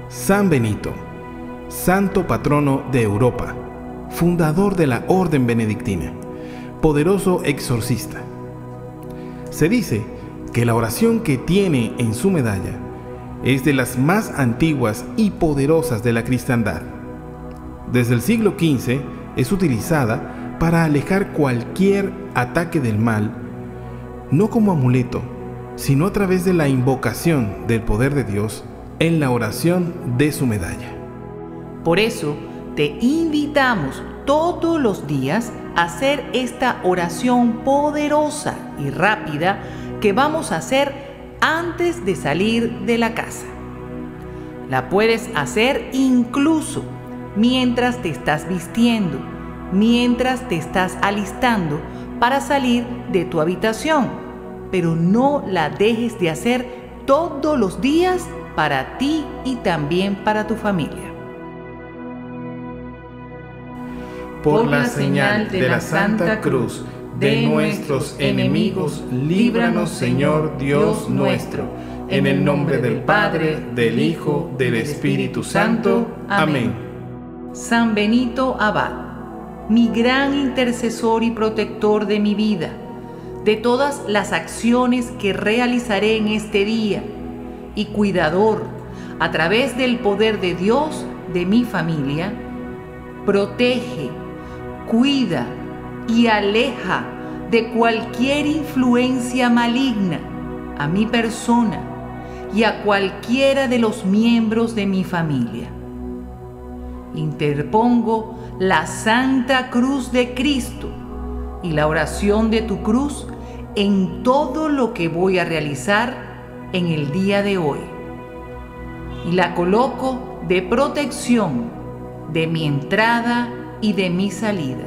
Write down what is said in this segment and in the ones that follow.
San Benito, santo patrono de Europa, fundador de la Orden Benedictina, poderoso exorcista. Se dice que la oración que tiene en su medalla es de las más antiguas y poderosas de la cristiandad. Desde el siglo XV es utilizada para alejar cualquier ataque del mal, no como amuleto, sino a través de la invocación del poder de Dios en la oración de su medalla. Por eso te invitamos todos los días a hacer esta oración poderosa y rápida que vamos a hacer antes de salir de la casa. La puedes hacer incluso mientras te estás vistiendo, mientras te estás alistando para salir de tu habitación, pero no la dejes de hacer todos los días para ti y también para tu familia. Por la señal de la Santa Cruz de nuestros enemigos, líbranos, Señor Dios nuestro, en el nombre del Padre, del Hijo, del Espíritu Santo. Amén. San Benito Abad, mi gran intercesor y protector de mi vida, de todas las acciones que realizaré en este día, y cuidador, a través del poder de Dios, de mi familia, protege, cuida y aleja de cualquier influencia maligna a mi persona y a cualquiera de los miembros de mi familia. Interpongo la Santa Cruz de Cristo y la oración de tu cruz en todo lo que voy a realizar en el día de hoy, y la coloco de protección de mi entrada y de mi salida.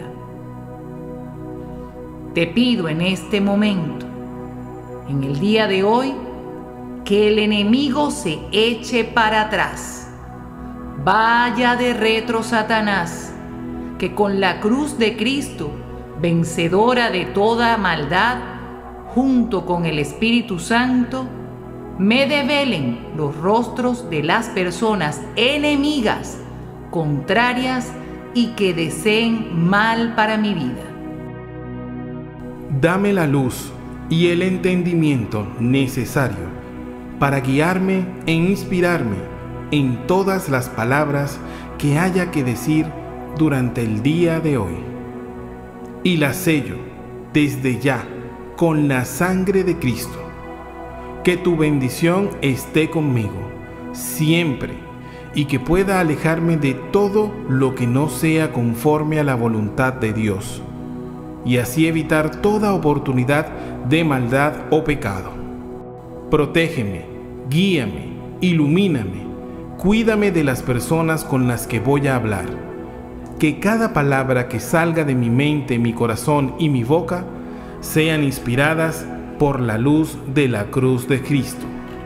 Te pido en este momento, en el día de hoy, que el enemigo se eche para atrás. Vaya de retro, Satanás, que con la cruz de Cristo, vencedora de toda maldad, junto con el Espíritu Santo, me develen los rostros de las personas enemigas, contrarias y que deseen mal para mi vida. Dame la luz y el entendimiento necesario para guiarme e inspirarme en todas las palabras que haya que decir durante el día de hoy. Y las sello desde ya con la sangre de Cristo. Que tu bendición esté conmigo siempre y que pueda alejarme de todo lo que no sea conforme a la voluntad de Dios, y así evitar toda oportunidad de maldad o pecado. Protégeme, guíame, ilumíname, cuídame de las personas con las que voy a hablar. Que cada palabra que salga de mi mente, mi corazón y mi boca sean inspiradas por la luz de la cruz de Cristo.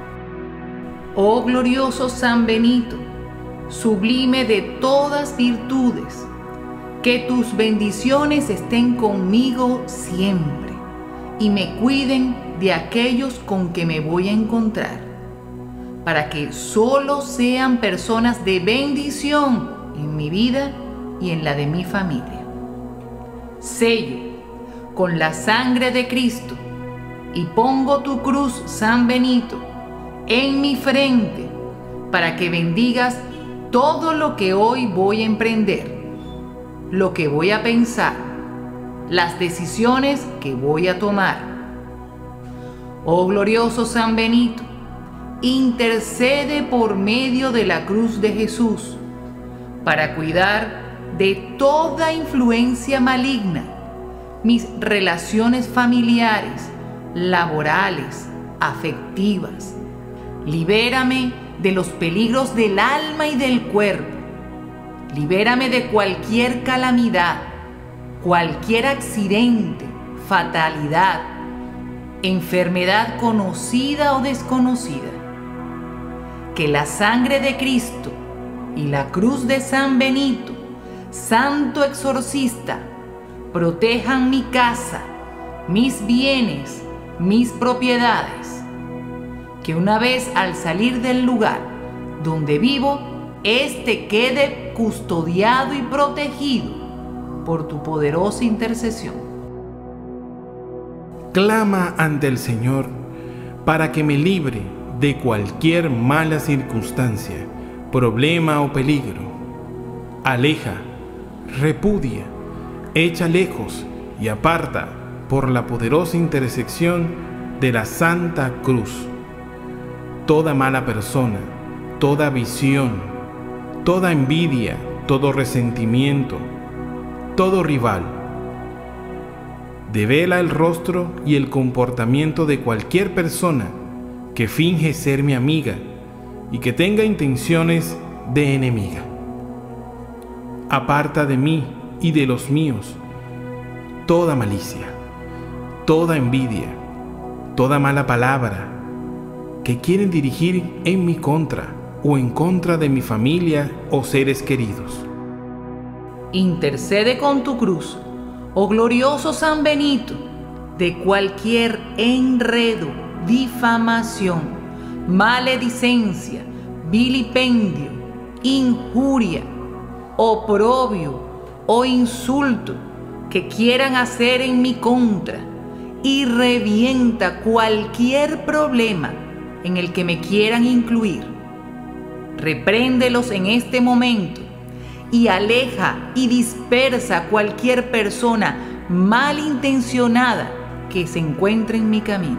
Oh glorioso San Benito, sublime de todas virtudes, que tus bendiciones estén conmigo siempre y me cuiden de aquellos con que me voy a encontrar, para que solo sean personas de bendición en mi vida y en la de mi familia. Sello con la sangre de Cristo y pongo tu cruz, San Benito, en mi frente para que bendigas todo lo que hoy voy a emprender, lo que voy a pensar, las decisiones que voy a tomar. Oh glorioso San Benito, intercede por medio de la cruz de Jesús para cuidar de toda influencia maligna mis relaciones familiares, laborales, afectivas. Libérame de los peligros del alma y del cuerpo. Libérame de cualquier calamidad, cualquier accidente, fatalidad, enfermedad conocida o desconocida. Que la sangre de Cristo y la cruz de San Benito, santo exorcista, protejan mi casa, mis bienes, mis propiedades. Que una vez al salir del lugar donde vivo, éste quede custodiado y protegido por tu poderosa intercesión. Clama ante el Señor para que me libre de cualquier mala circunstancia, problema o peligro. Aleja, repudia, echa lejos y aparta por la poderosa intersección de la Santa Cruz toda mala persona, toda visión, toda envidia, todo resentimiento, todo rival. Devela el rostro y el comportamiento de cualquier persona que finge ser mi amiga y que tenga intenciones de enemiga. Aparta de mí y de los míos toda malicia, toda envidia, toda mala palabra que quieren dirigir en mi contra o en contra de mi familia o seres queridos. Intercede con tu cruz, oh glorioso San Benito, de cualquier enredo, difamación, maledicencia, vilipendio, injuria, oprobio o insulto que quieran hacer en mi contra, y revienta cualquier problema en el que me quieran incluir. Repréndelos en este momento y aleja y dispersa cualquier persona malintencionada que se encuentre en mi camino.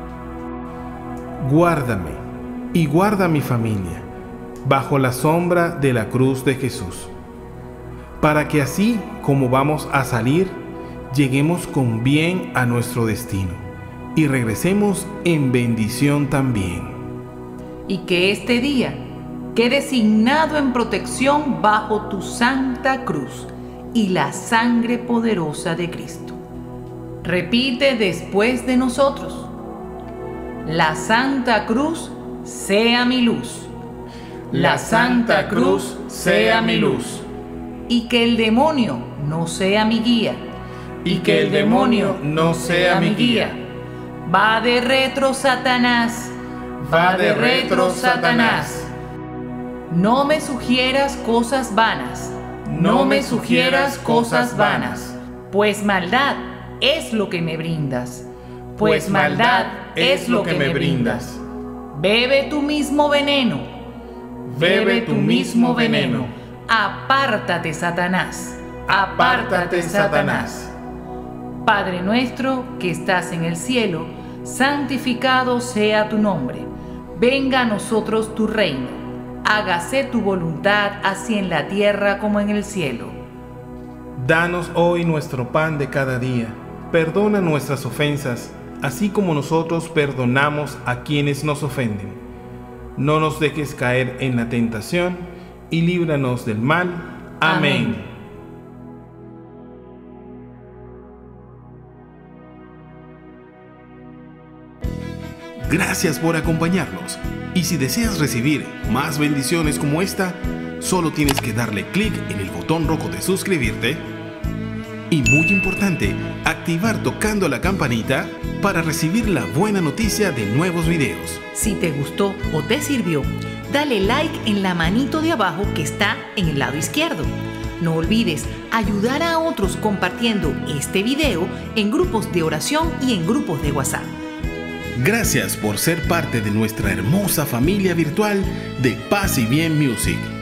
Guárdame y guarda a mi familia bajo la sombra de la cruz de Jesús, para que así como vamos a salir, lleguemos con bien a nuestro destino y regresemos en bendición también. Y que este día quede signado en protección bajo tu Santa Cruz y la sangre poderosa de Cristo. Repite después de nosotros: la Santa Cruz sea mi luz. La Santa Cruz sea mi luz. Y que el demonio no sea mi guía. Y que el demonio no sea mi guía. Va de retro, Satanás. Va de retro, Satanás. No me sugieras cosas vanas. No me sugieras cosas vanas. Pues maldad es lo que me brindas. Pues maldad es lo que me brindas. Bebe tu mismo veneno. Bebe tu mismo veneno. Apártate, Satanás. Apártate, Satanás. Padre nuestro que estás en el cielo, santificado sea tu nombre. Venga a nosotros tu reino. Hágase tu voluntad, así en la tierra como en el cielo. Danos hoy nuestro pan de cada día. Perdona nuestras ofensas, así como nosotros perdonamos a quienes nos ofenden. No nos dejes caer en la tentación y líbranos del mal. Amén. Gracias por acompañarnos. Y si deseas recibir más bendiciones como esta, solo tienes que darle clic en el botón rojo de suscribirte. Y muy importante, activar tocando la campanita para recibir la buena noticia de nuevos videos. Si te gustó o te sirvió, dale like en la manito de abajo que está en el lado izquierdo. No olvides ayudar a otros compartiendo este video en grupos de oración y en grupos de WhatsApp. Gracias por ser parte de nuestra hermosa familia virtual de Paz y Bien Music.